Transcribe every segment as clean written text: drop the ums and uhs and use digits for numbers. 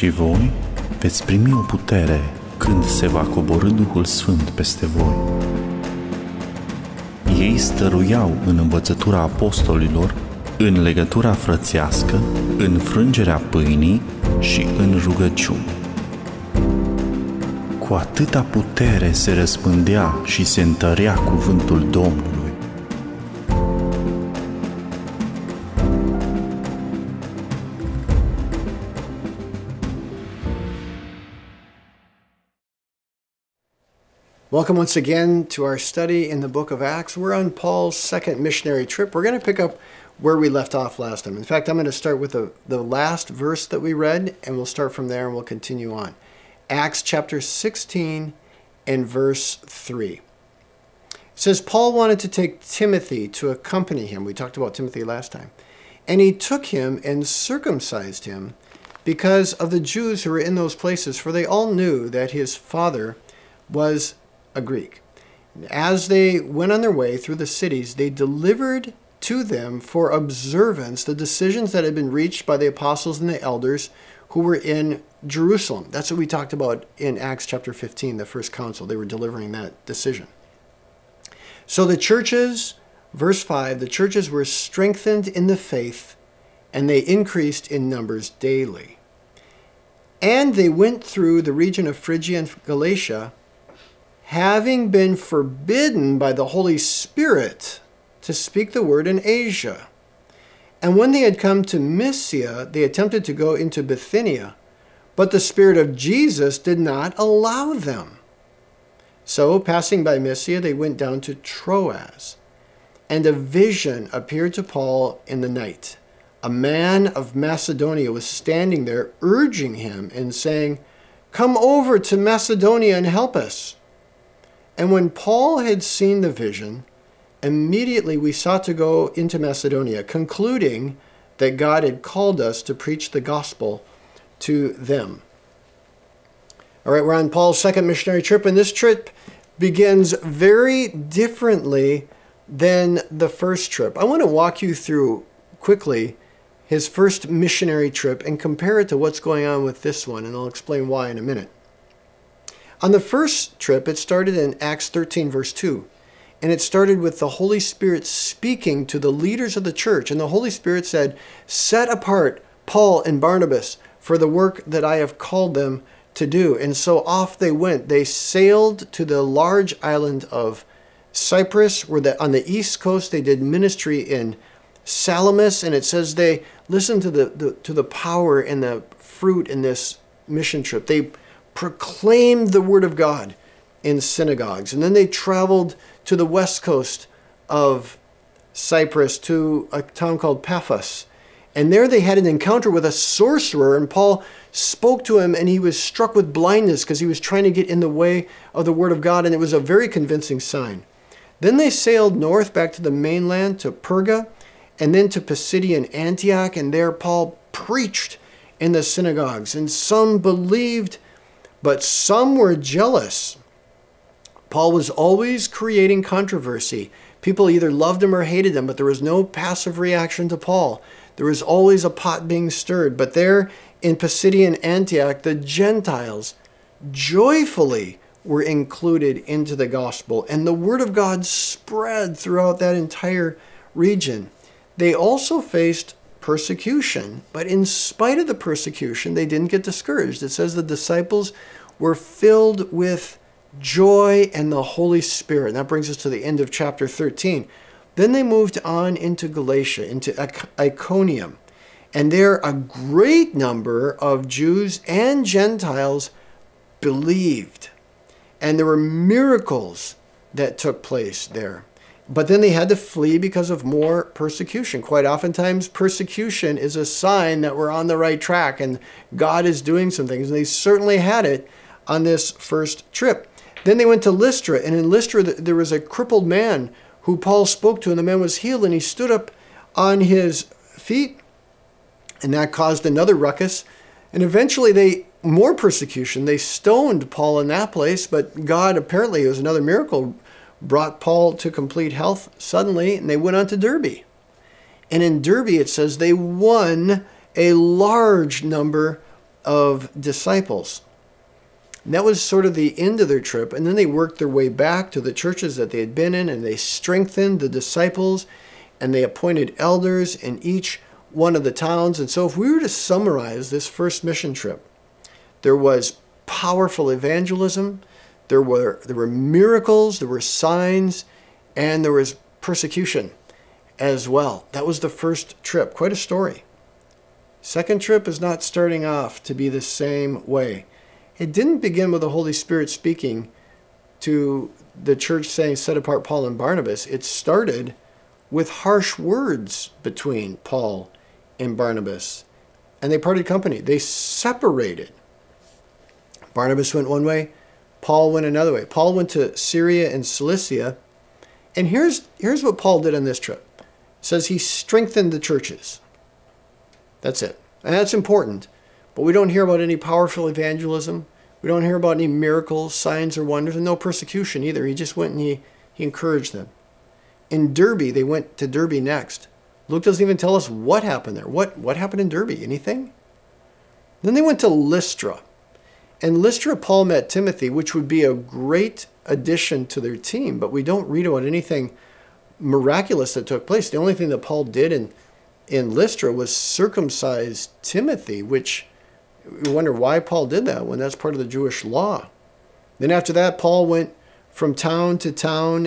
Și voi veți primi o putere când se va coborî Duhul Sfânt peste voi. Ei stăruiau în învățătura apostolilor, în legătura frățească, în frângerea pâinii și în rugăciuni. Cu atâta putere se răspândea și se întărea cuvântul Domnului. Welcome once again to our study in the book of Acts. We're on Paul's second missionary trip. We're going to pick up where we left off last time. In fact, I'm going to start with the last verse that we read, and we'll start from there and we'll continue on. Acts chapter 16 and verse 3. It says, Paul wanted to take Timothy to accompany him. We talked about Timothy last time. And he took him and circumcised him because of the Jews who were in those places, for they all knew that his father was a Greek. As they went on their way through the cities, they delivered to them for observance the decisions that had been reached by the apostles and the elders who were in Jerusalem. That's what we talked about in Acts chapter 15, the first council. They were delivering that decision. So the churches, verse 5, the churches were strengthened in the faith, and they increased in numbers daily. And they went through the region of Phrygia and Galatia, having been forbidden by the Holy Spirit to speak the word in Asia. And when they had come to Mysia, they attempted to go into Bithynia, but the Spirit of Jesus did not allow them. So, passing by Mysia, they went down to Troas. And a vision appeared to Paul in the night. A man of Macedonia was standing there, urging him and saying, "Come over to Macedonia and help us." And when Paul had seen the vision, immediately we sought to go into Macedonia, concluding that God had called us to preach the gospel to them. All right, we're on Paul's second missionary trip, and this trip begins very differently than the first trip. I want to walk you through quickly his first missionary trip and compare it to what's going on with this one, and I'll explain why in a minute. On the first trip, it started in Acts 13, verse 2. And it started with the Holy Spirit speaking to the leaders of the church. And the Holy Spirit said, "Set apart Paul and Barnabas for the work that I have called them to do." And so off they went. They sailed to the large island of Cyprus, where on the east coast they did ministry in Salamis. And it says they listened to the power and the fruit in this mission trip. They proclaimed the word of God in synagogues. And then they traveled to the west coast of Cyprus to a town called Paphos. And there they had an encounter with a sorcerer, and Paul spoke to him, and he was struck with blindness because he was trying to get in the way of the word of God, and it was a very convincing sign. Then they sailed north back to the mainland, to Perga, and then to Pisidian Antioch, and there Paul preached in the synagogues, and some believed, but some were jealous. Paul was always creating controversy. People either loved him or hated him, but there was no passive reaction to Paul. There was always a pot being stirred. But there in Pisidian Antioch, the Gentiles joyfully were included into the gospel, and the word of God spread throughout that entire region. They also faced persecution, but in spite of the persecution, they didn't get discouraged. It says the disciples were filled with joy and the Holy Spirit. And that brings us to the end of chapter 13. Then they moved on into Galatia, into Iconium. And there a great number of Jews and Gentiles believed. And there were miracles that took place there. But then they had to flee because of more persecution. Quite oftentimes, persecution is a sign that we're on the right track and God is doing some things. And they certainly had it on this first trip. Then they went to Lystra, and in Lystra there was a crippled man who Paul spoke to, and the man was healed, and he stood up on his feet, and that caused another ruckus. And eventually more persecution. They stoned Paul in that place, but God, apparently it was another miracle, brought Paul to complete health suddenly, and they went on to Derbe. And in Derbe, it says they won a large number of disciples. And that was sort of the end of their trip. And then they worked their way back to the churches that they had been in, and they strengthened the disciples, and they appointed elders in each one of the towns. And so if we were to summarize this first mission trip, there was powerful evangelism, there were miracles, there were signs, and there was persecution as well. That was the first trip. Quite a story. Second trip is not starting off to be the same way. It didn't begin with the Holy Spirit speaking to the church saying, set apart Paul and Barnabas. It started with harsh words between Paul and Barnabas. And they parted company. They separated. Barnabas went one way. Paul went another way. Paul went to Syria and Cilicia. And here's what Paul did on this trip. It says he strengthened the churches. That's it. And that's important. But we don't hear about any powerful evangelism. We don't hear about any miracles, signs, or wonders, and no persecution either. He just went and he encouraged them. In Derbe, they went to Derbe next. Luke doesn't even tell us what happened there. What happened in Derbe? Anything? Then they went to Lystra. And Lystra, Paul met Timothy, which would be a great addition to their team, but we don't read about anything miraculous that took place. The only thing that Paul did in Lystra was circumcise Timothy, which we wonder why Paul did that when that's part of the Jewish law. Then after that, Paul went from town to town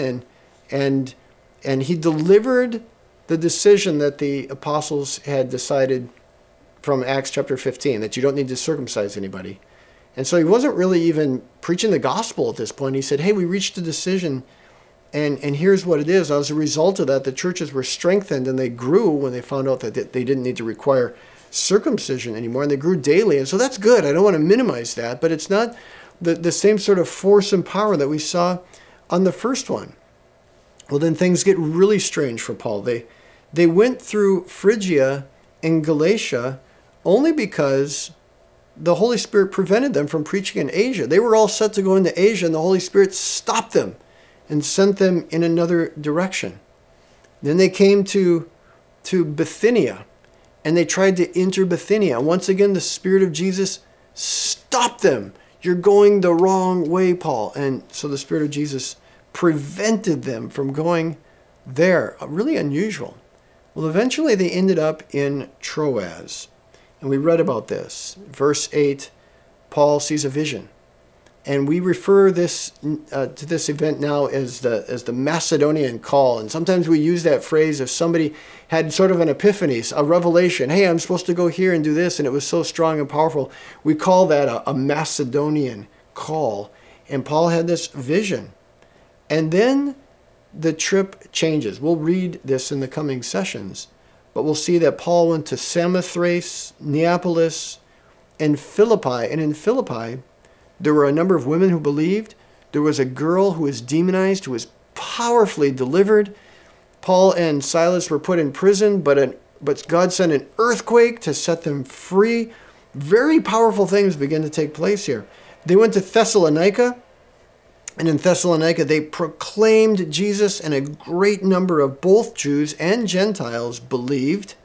and he delivered the decision that the apostles had decided from Acts chapter 15, that you don't need to circumcise anybody. And so he wasn't really even preaching the gospel at this point. He said, hey, we reached a decision, and here's what it is. As a result of that, the churches were strengthened, and they grew when they found out that they didn't need to require circumcision anymore, and they grew daily. And so that's good. I don't want to minimize that, but it's not the same sort of force and power that we saw on the first one. Well, then things get really strange for Paul. They went through Phrygia and Galatia only because the Holy Spirit prevented them from preaching in Asia. They were all set to go into Asia, and the Holy Spirit stopped them and sent them in another direction. Then they came to Bithynia, and they tried to enter Bithynia. Once again, the Spirit of Jesus stopped them. You're going the wrong way, Paul. And so the Spirit of Jesus prevented them from going there. Really unusual. Well, eventually they ended up in Troas. And we read about this. Verse 8, Paul sees a vision. And we refer this to this event now as the Macedonian call. And sometimes we use that phrase if somebody had sort of an epiphany, a revelation. Hey, I'm supposed to go here and do this, and it was so strong and powerful. We call that a Macedonian call. And Paul had this vision. And then the trip changes. We'll read this in the coming sessions. But we'll see that Paul went to Samothrace, Neapolis, and Philippi. And in Philippi, there were a number of women who believed. There was a girl who was demonized, who was powerfully delivered. Paul and Silas were put in prison, but God sent an earthquake to set them free. Very powerful things began to take place here. They went to Thessalonica, and in Thessalonica they proclaimed Jesus, and a great number of both Jews and Gentiles believed.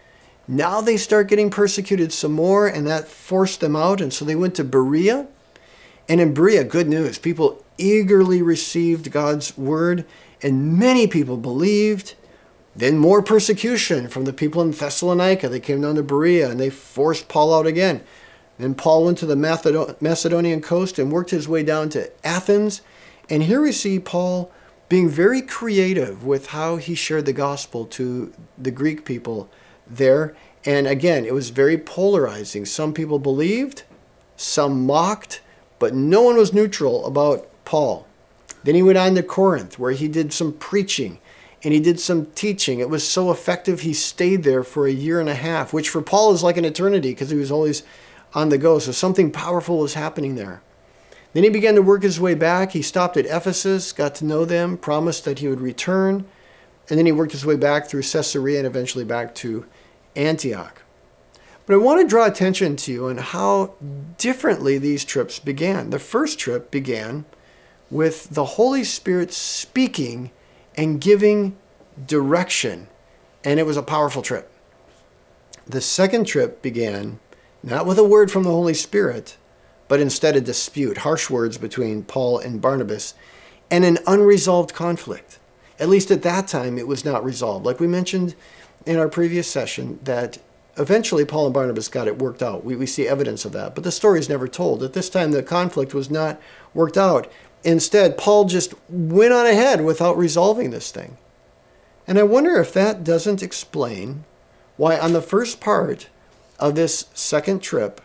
Now they start getting persecuted some more, and that forced them out, and so they went to Berea. And in Berea, good news. People eagerly received God's word, and many people believed. Then more persecution from the people in Thessalonica. They came down to Berea, and they forced Paul out again. Then Paul went to the Macedonian coast and worked his way down to Athens. And here we see Paul being very creative with how he shared the gospel to the Greek people there. And again, it was very polarizing. Some people believed, some mocked, but no one was neutral about Paul. Then he went on to Corinth, where he did some preaching and he did some teaching. It was so effective, he stayed there for 1.5 years, which for Paul is like an eternity because he was always on the go. So something powerful was happening there. Then he began to work his way back. He stopped at Ephesus, got to know them, promised that he would return. And then he worked his way back through Caesarea and eventually back to Antioch. But I want to draw attention to you on how differently these trips began. The first trip began with the Holy Spirit speaking and giving direction, and it was a powerful trip. The second trip began not with a word from the Holy Spirit, but instead a dispute, harsh words between Paul and Barnabas, and an unresolved conflict. At least at that time, it was not resolved. Like we mentioned in our previous session, that eventually Paul and Barnabas got it worked out. We see evidence of that, but the story is never told. At this time, the conflict was not worked out. Instead, Paul just went on ahead without resolving this thing. And I wonder if that doesn't explain why on the first part of this second trip,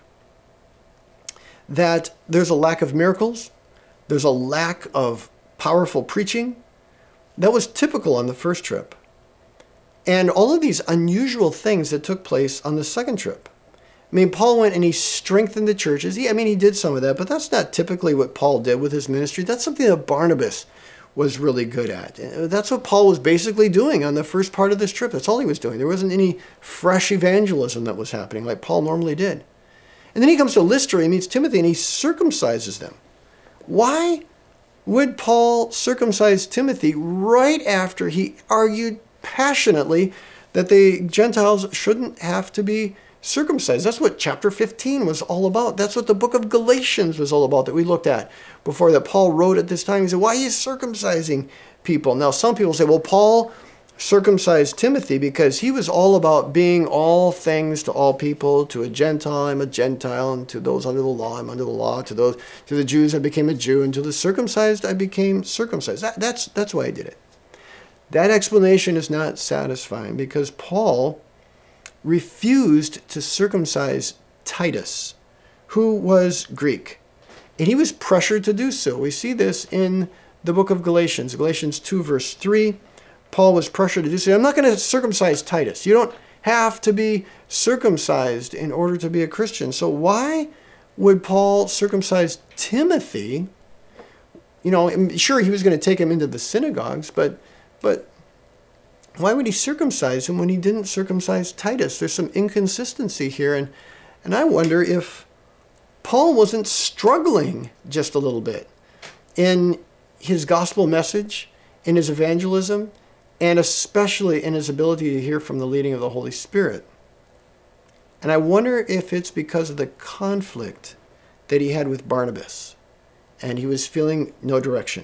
that there's a lack of miracles, there's a lack of powerful preaching. That was typical on the first trip. And all of these unusual things that took place on the second trip. I mean, Paul went and he strengthened the churches. He did some of that, but that's not typically what Paul did with his ministry. That's something that Barnabas was really good at. That's what Paul was basically doing on the first part of this trip. That's all he was doing. There wasn't any fresh evangelism that was happening like Paul normally did. And then he comes to Lystra, he meets Timothy, and he circumcises them. Why would Paul circumcise Timothy right after he argued passionately that the Gentiles shouldn't have to be circumcised? That's what chapter 15 was all about. That's what the book of Galatians was all about that we looked at before, that Paul wrote at this time. He said, why are you circumcising people? Now, some people say, well, Paul circumcised Timothy because he was all about being all things to all people. To a Gentile, I'm a Gentile, and to those under the law, I'm under the law. To the Jews, I became a Jew, and to the circumcised, I became circumcised. That's why I did it. That explanation is not satisfying because Paul refused to circumcise Titus, who was Greek. And he was pressured to do so. We see this in the book of Galatians. Galatians 2, verse 3. Paul was pressured to do so. I'm not going to circumcise Titus. You don't have to be circumcised in order to be a Christian. So why would Paul circumcise Timothy? Sure, he was going to take him into the synagogues, but why would he circumcise him when he didn't circumcise Titus? There's some inconsistency here, and I wonder if Paul wasn't struggling just a little bit in his gospel message, in his evangelism, and especially in his ability to hear from the leading of the Holy Spirit. And I wonder if it's because of the conflict that he had with Barnabas, and he was feeling no direction.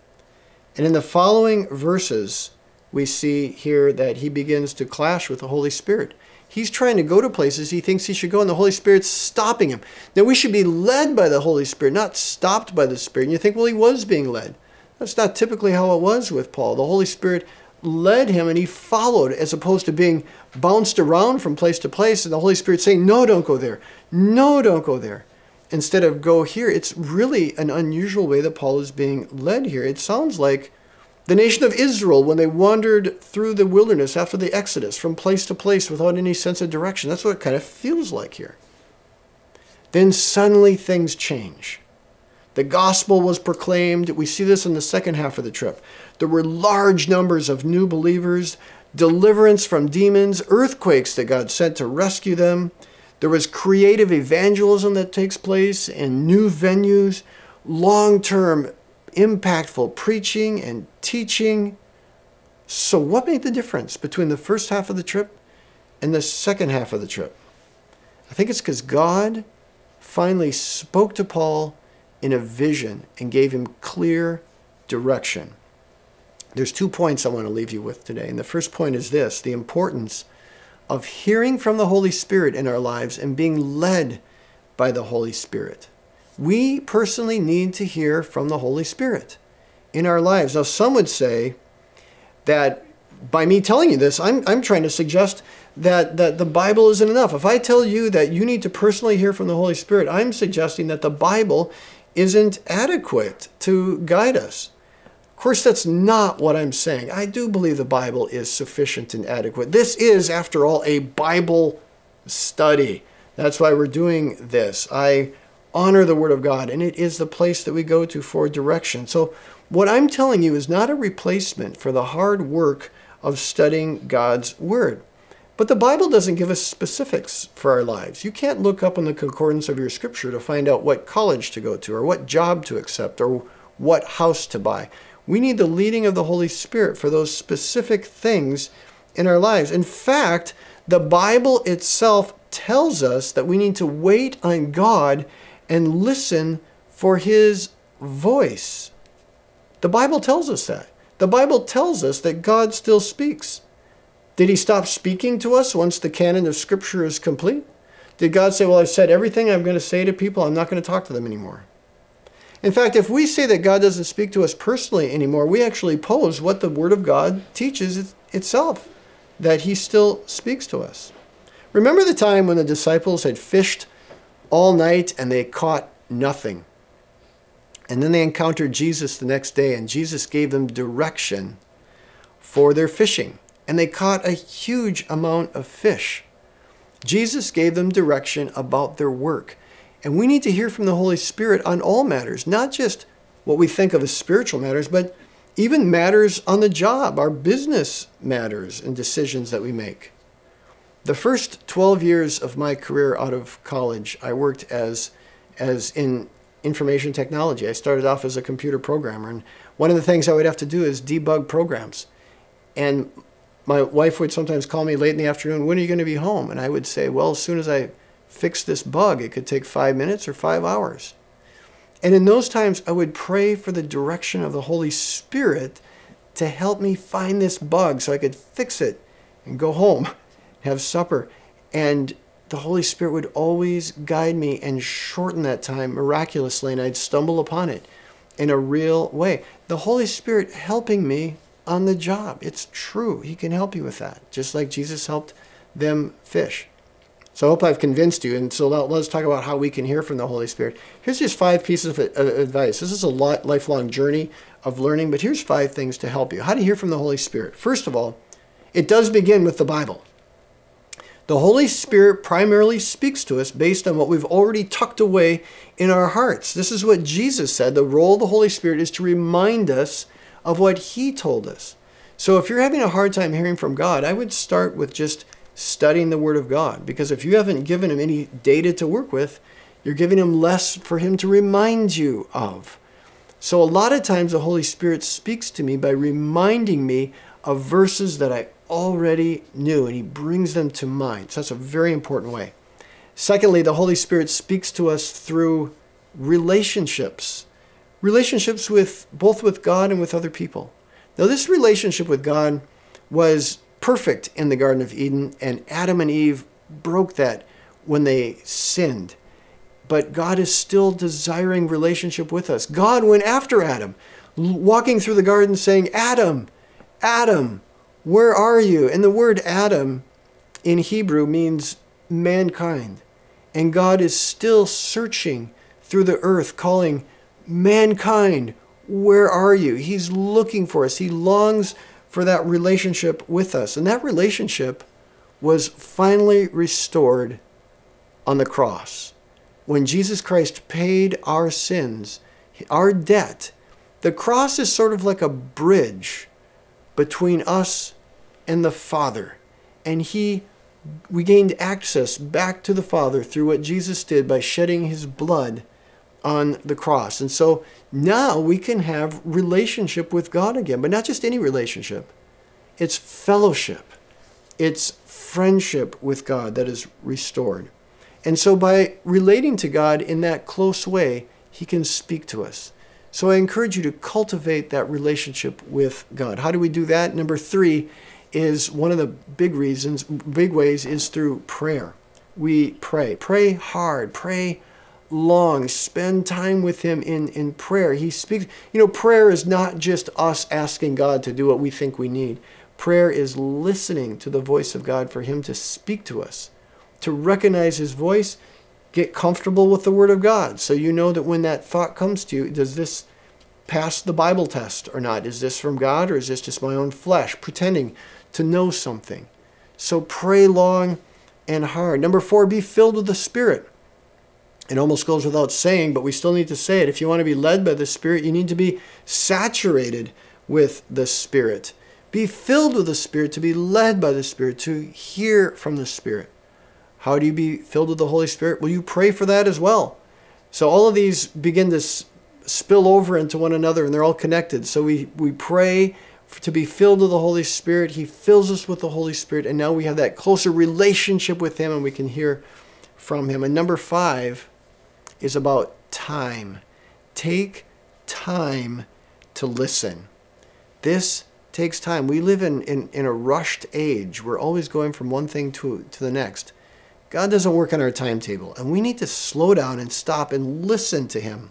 And in the following verses, we see here that he begins to clash with the Holy Spirit. He's trying to go to places he thinks he should go, and the Holy Spirit's stopping him. Now, we should be led by the Holy Spirit, not stopped by the Spirit. And you think, well, he was being led. That's not typically how it was with Paul. The Holy Spirit led him, and he followed, as opposed to being bounced around from place to place, and the Holy Spirit saying, no, don't go there. No, don't go there. Instead of go here. It's really an unusual way that Paul is being led here. It sounds like the nation of Israel when they wandered through the wilderness after the Exodus from place to place without any sense of direction. That's what it kind of feels like here. Then suddenly things change. The gospel was proclaimed. We see this in the second half of the trip. There were large numbers of new believers, deliverance from demons, earthquakes that God sent to rescue them. There was creative evangelism that takes place in new venues, long-term impactful preaching and teaching. So what made the difference between the first half of the trip and the second half of the trip? I think it's because God finally spoke to Paul in a vision and gave him clear direction. There's 2 points I want to leave you with today. And the first point is this: the importance of hearing from the Holy Spirit in our lives and being led by the Holy Spirit. We personally need to hear from the Holy Spirit in our lives. Now, some would say that by me telling you this, I'm trying to suggest that the Bible isn't enough. If I tell you that you need to personally hear from the Holy Spirit, I'm suggesting that the Bible isn't adequate to guide us. Of course, that's not what I'm saying. I do believe the Bible is sufficient and adequate. This is, after all, a Bible study. That's why we're doing this. I honor the Word of God, and it is the place that we go to for direction. So what I'm telling you is not a replacement for the hard work of studying God's Word. But the Bible doesn't give us specifics for our lives. You can't look up in the concordance of your scripture to find out what college to go to, or what job to accept, or what house to buy. We need the leading of the Holy Spirit for those specific things in our lives. In fact, the Bible itself tells us that we need to wait on God and listen for his voice. The Bible tells us that. The Bible tells us that God still speaks. Did he stop speaking to us once the canon of Scripture is complete? Did God say, well, I've said everything I'm going to say to people, I'm not going to talk to them anymore? In fact, if we say that God doesn't speak to us personally anymore, we actually pose what the Word of God teaches itself, that he still speaks to us. Remember the time when the disciples had fished all night and they caught nothing? And then they encountered Jesus the next day, and Jesus gave them direction for their fishing. And they caught a huge amount of fish. Jesus gave them direction about their work. And we need to hear from the Holy Spirit on all matters, not just what we think of as spiritual matters, but even matters on the job, our business matters and decisions that we make. The first 12 years of my career out of college, I worked as in information technology. I started off as a computer programmer, and one of the things I would have to do is debug programs. And my wife would sometimes call me late in the afternoon, when are you going to be home? And I would say, well, as soon as I fix this bug, it could take 5 minutes or 5 hours. And in those times, I would pray for the direction of the Holy Spirit to help me find this bug so I could fix it and go home, have supper. And the Holy Spirit would always guide me and shorten that time miraculously, and I'd stumble upon it in a real way. The Holy Spirit helping me on the job. It's true. He can help you with that, just like Jesus helped them fish. So I hope I've convinced you. And so let's talk about how we can hear from the Holy Spirit. Here's just 5 pieces of advice. This is a lifelong journey of learning, but here's 5 things to help you. How to hear from the Holy Spirit. First of all, it does begin with the Bible. The Holy Spirit primarily speaks to us based on what we've already tucked away in our hearts. This is what Jesus said. The role of the Holy Spirit is to remind us of what he told us. So if you're having a hard time hearing from God, I would start with just studying the Word of God, because if you haven't given him any data to work with, you're giving him less for him to remind you of. So a lot of times the Holy Spirit speaks to me by reminding me of verses that I already knew, and he brings them to mind. So that's a very important way. Secondly, the Holy Spirit speaks to us through relationships. Relationships with both with God and with other people. Now, this relationship with God was perfect in the Garden of Eden, and Adam and Eve broke that when they sinned. But God is still desiring relationship with us. God went after Adam, walking through the garden saying, Adam, Adam, where are you? And the word Adam in Hebrew means mankind. And God is still searching through the earth, calling, mankind, where are you? He's looking for us. He longs for that relationship with us. And that relationship was finally restored on the cross. When Jesus Christ paid our sins, our debt, the cross is sort of like a bridge between us and the Father. And we gained access back to the Father through what Jesus did by shedding his blood on the cross. And so now we can have relationship with God again, but not just any relationship. It's fellowship. It's friendship with God that is restored. And so by relating to God in that close way, he can speak to us. So I encourage you to cultivate that relationship with God. How do we do that? Number 3 is one of the big ways is through prayer. We pray. Pray hard. Pray long. Spend time with him in prayer. He speaks. Prayer is not just us asking God to do what we think we need. Prayer is listening to the voice of God for him to speak to us. To recognize his voice, get comfortable with the Word of God. So you know that when that thought comes to you, does this pass the Bible test or not? Is this from God, or is this just my own flesh pretending to know something? So pray long and hard. Number 4, be filled with the Spirit. It almost goes without saying, but we still need to say it. If you want to be led by the Spirit, you need to be saturated with the Spirit. Be filled with the Spirit, to be led by the Spirit, to hear from the Spirit. How do you be filled with the Holy Spirit? Well, you pray for that as well. So all of these begin to spill over into one another, and they're all connected. So we pray to be filled with the Holy Spirit. He fills us with the Holy Spirit, and now we have that closer relationship with Him, and we can hear from Him. And number 5 is about time. Take time to listen. This takes time. We live in a rushed age. We're always going from one thing to the next. God doesn't work on our timetable, and we need to slow down and stop and listen to Him.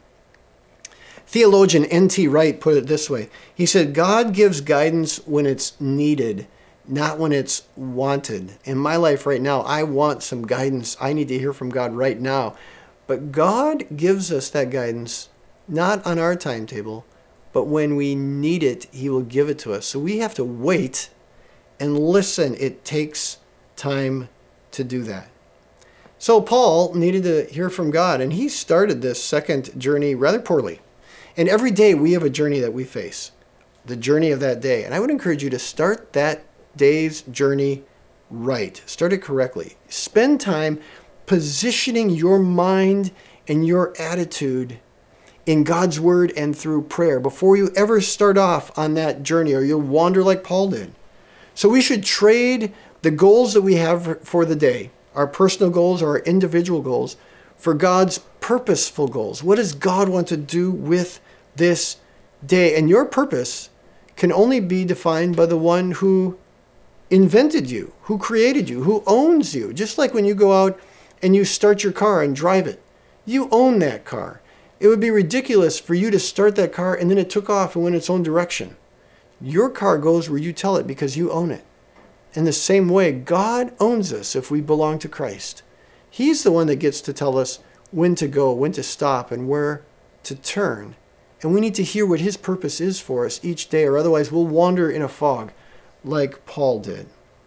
Theologian N.T. Wright put it this way. He said, God gives guidance when it's needed, not when it's wanted. In my life right now, I want some guidance. I need to hear from God right now. But God gives us that guidance not on our timetable, but when we need it, He will give it to us. So we have to wait and listen. It takes time to do that. So Paul needed to hear from God, and he started this second journey rather poorly. And every day we have a journey that we face, the journey of that day. And I would encourage you to start that day's journey right. Start it correctly. Spend time positioning your mind and your attitude in God's Word and through prayer before you ever start off on that journey, or you'll wander like Paul did. So we should trade the goals that we have for the day, our personal goals or our individual goals, for God's purposeful goals. What does God want to do with this day? And your purpose can only be defined by the one who invented you, who created you, who owns you. Just like when you go out and you start your car and drive it, you own that car. It would be ridiculous for you to start that car and then it took off and went its own direction. Your car goes where you tell it because you own it. In the same way, God owns us if we belong to Christ. He's the one that gets to tell us when to go, when to stop, and where to turn. And we need to hear what His purpose is for us each day, or otherwise we'll wander in a fog like Paul did.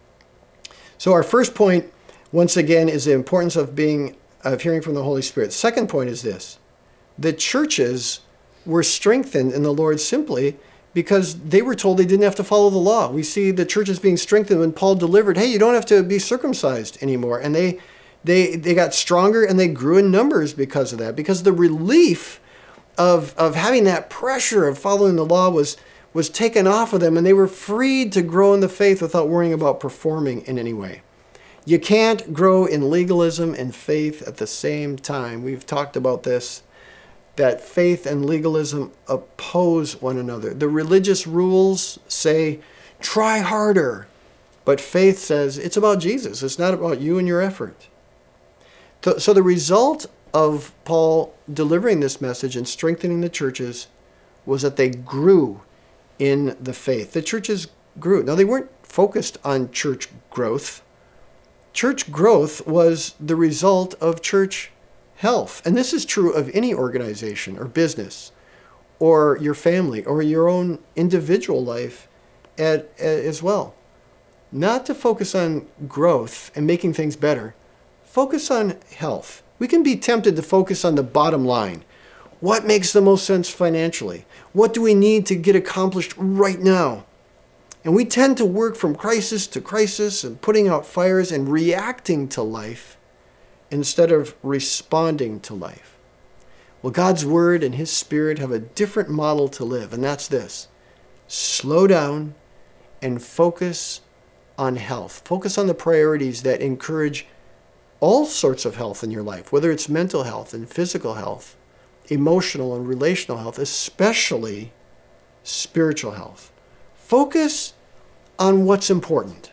So our first point, once again, is the importance of hearing from the Holy Spirit. Second point is this. The churches were strengthened in the Lord simply because they were told they didn't have to follow the law. We see the churches being strengthened when Paul delivered, hey, you don't have to be circumcised anymore. And they got stronger and they grew in numbers because of that. Because the relief of having that pressure of following the law was taken off of them, and they were freed to grow in the faith without worrying about performing in any way. You can't grow in legalism and faith at the same time. We've talked about this, that faith and legalism oppose one another. The religious rules say, try harder. But faith says, it's about Jesus. It's not about you and your effort. So the result of Paul delivering this message and strengthening the churches was that they grew in the faith. The churches grew. Now, they weren't focused on church growth. Church growth was the result of church health. And this is true of any organization or business or your family or your own individual life as well. Not to focus on growth and making things better. Focus on health. We can be tempted to focus on the bottom line. What makes the most sense financially? What do we need to get accomplished right now? And we tend to work from crisis to crisis and putting out fires and reacting to life instead of responding to life. Well, God's Word and His Spirit have a different model to live, and that's this. Slow down and focus on health. Focus on the priorities that encourage all sorts of health in your life, whether it's mental health and physical health, emotional and relational health, especially spiritual health. Focus on what's important.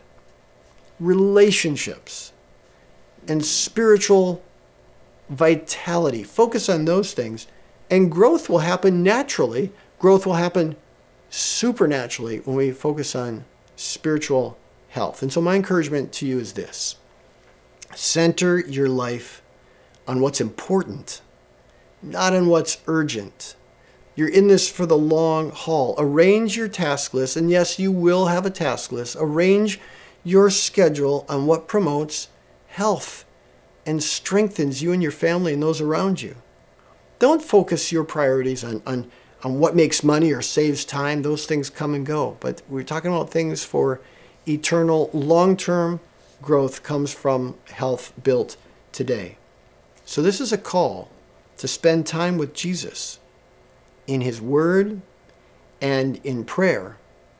Relationships and spiritual vitality. Focus on those things, and growth will happen naturally. Growth will happen supernaturally when we focus on spiritual health. And so my encouragement to you is this. Center your life on what's important, not on what's urgent. You're in this for the long haul. Arrange your task list, and yes, you will have a task list. Arrange your schedule on what promotes health and strengthens you and your family and those around you. Don't focus your priorities on what makes money or saves time. Those things come and go. But we're talking about things for eternal, long-term growth comes from health built today. So this is a call to spend time with Jesus in His Word and in prayer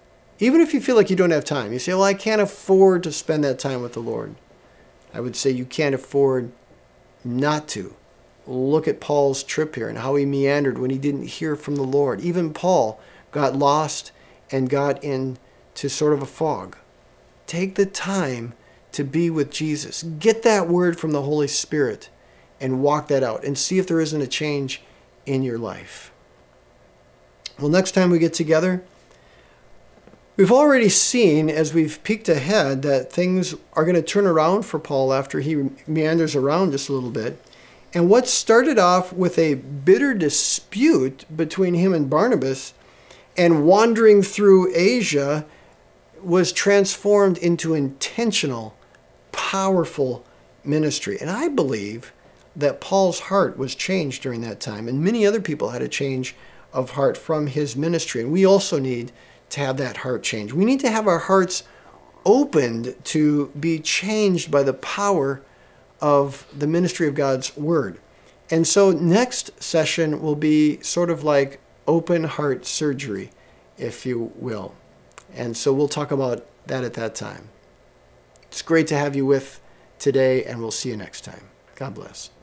Even if you feel like you don't have time, you say, well, I can't afford to spend that time with the Lord. I would say you can't afford not to. Look at Paul's trip here and how he meandered when he didn't hear from the Lord. Even Paul got lost and got into sort of a fog. Take the time to be with Jesus. Get that word from the Holy Spirit and walk that out and see if there isn't a change in your life. Well, next time we get together, we've already seen, as we've peeked ahead, that things are going to turn around for Paul after he meanders around just a little bit. And what started off with a bitter dispute between him and Barnabas and wandering through Asia was transformed into intentional, powerful ministry. And I believe that Paul's heart was changed during that time, and many other people had a change of heart from his ministry. And we also need to have that heart change. We need to have our hearts opened to be changed by the power of the ministry of God's Word. And so next session will be sort of like open heart surgery, if you will. And so we'll talk about that at that time. It's great to have you with today, and we'll see you next time. God bless.